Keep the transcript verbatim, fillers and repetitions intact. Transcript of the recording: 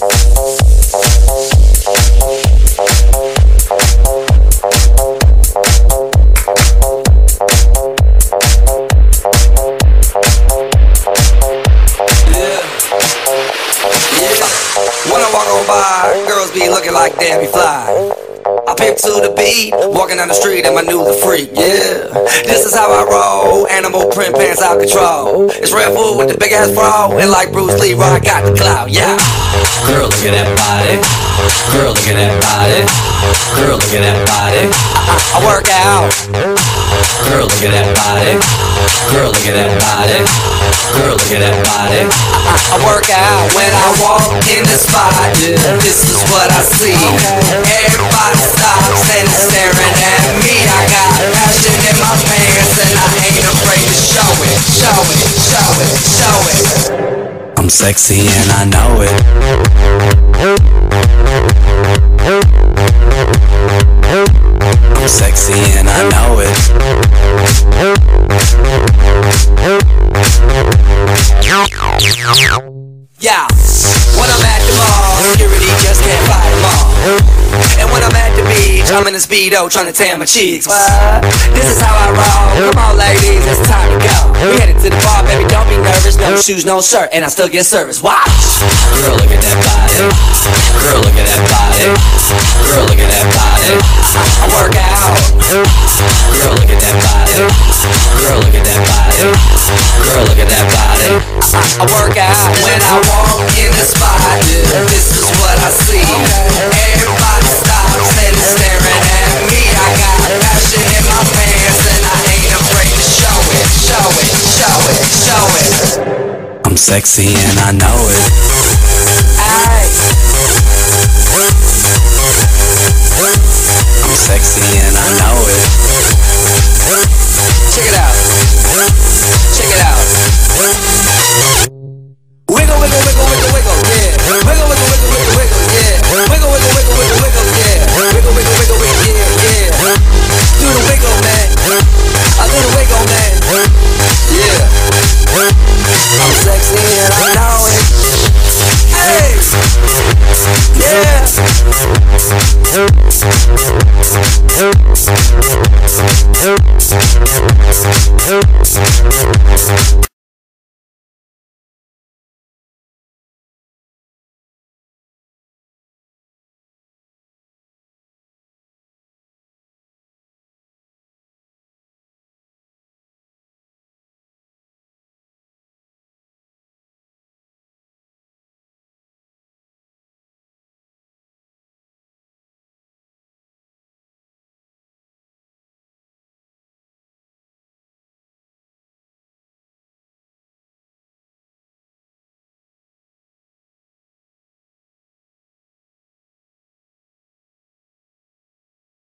Like Debbie Fly, I pimp to the beat, walking down the street and my new the freak, yeah. This is how I roll, animal print pants out control. It's Red Food with the big ass bro, and like Bruce Lee, I got the clout, yeah. Girl, look at that body. Girl, look at that body. Girl, look at that body. I, I work out. Girl, look at that body. Girl, look at that body. Girl, look at that body. I, I work out when I walk in the spot. This is what I see. Everybody stops and is staring at me. I got passion in my pants and I ain't afraid to show it. Show it, show it, show it. I'm sexy and I know it. I'm sexy and I know it. Yeah, when I'm at the mall, security just can't fight them all. And when I'm at the beach, I'm in a Speedo trying to tan my cheeks. What? This is how I roll. Come on ladies, it's time to go. We headed to the bar, baby, don't be nervous. No shoes, no shirt, and I still get service. Watch! Girl, look at that body. Girl, look at that body. Girl, look at that body. I work out. Girl, look at that body. Girl, look at that body. Girl, look at that body. I work out when I walk in the spot. This is what I see. Everybody stops and is staring at me. I got passion in my pants and I ain't afraid to show it. Show it, show it, show it. I'm sexy and I know it. Aye. I'm sexy and I know it. Check it out. Check it out. Wiggle, wiggle, wiggle, wiggle, wiggle, yeah. Wiggle, wiggle, wiggle, wiggle, wiggle, yeah. Wiggle, wiggle, wiggle, wiggle, wiggle, yeah. Wiggle, wiggle, wiggle, wiggle, yeah, yeah. Do the wiggle, man. I do the wiggle, man. Yeah. I'm sexy and I know it. Hey. Yeah.